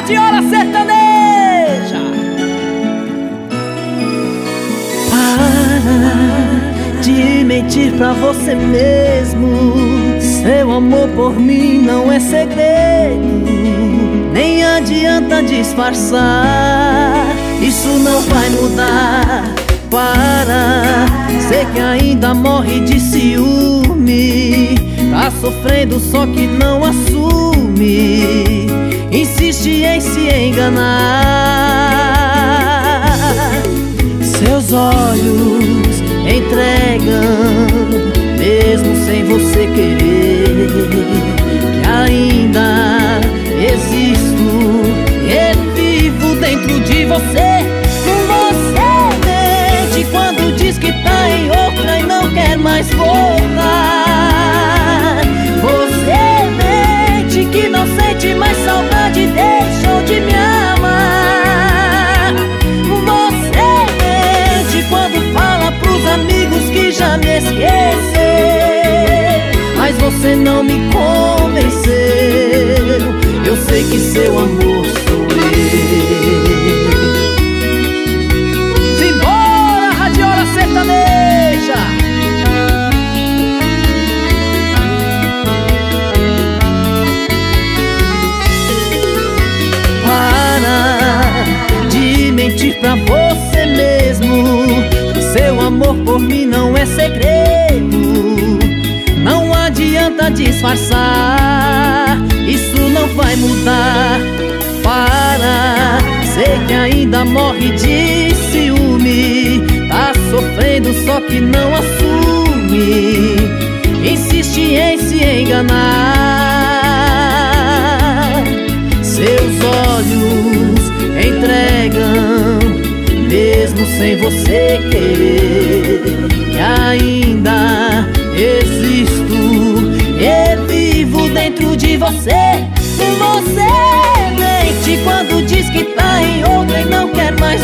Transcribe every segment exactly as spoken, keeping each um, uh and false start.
Radiola Sertaneja. Para de mentir pra você mesmo. Seu amor por mim não é segredo, nem adianta disfarçar. Isso não vai mudar. Para, sei que ainda morre de ciúme. Tá sofrendo só que não assume. Insiste em se enganar. Seus olhos entregam, mesmo sem você querer, que ainda existo e vivo dentro de você. Você mente quando diz que tá em outra e não quer mais voltar. Você mente que não sente mais saudade, deixou de me amar. Você mente quando fala pros amigos que já me esqueceu, mas você não me convenceu. Eu sei que seu amor sou eu. Simbora, Radiola Sertaneja. Para de mentir pra você mesmo. Seu amor por mim não é segredo, não adianta disfarçar. Isso não vai mudar. Para, sei que ainda morre de ciúme. Tá sofrendo só que não assume. Insiste em se enganar. Seus olhos entregam, mesmo sem você querer, que ainda existo e vivo dentro de você. Você mente quando diz que tá em outra e não quer mais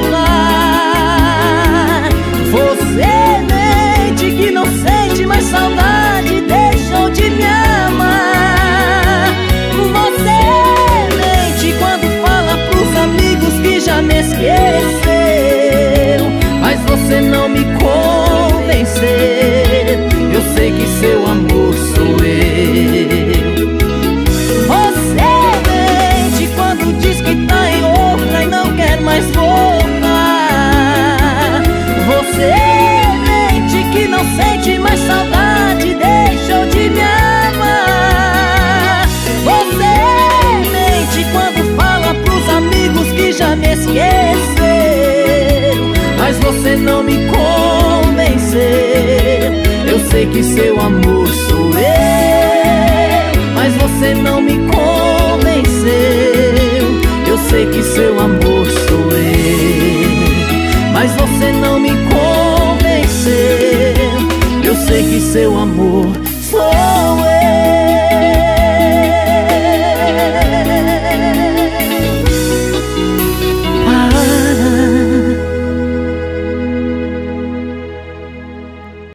voltar. Você mente que não sente mais saudade, deixou de me amar. Você mente quando fala pros amigos que já me esqueceu, mas você não me convenceu. Eu sei que seu amor sou eu. Você mente quando diz que tá em outra e não quer mais voltar. Você mente que não sente mais saudade, deixou de me amar. Você mente quando fala pros amigos que já me esqueceu, mas você não me convenceu. Eu sei que seu amor sou eu, mas você não me convenceu.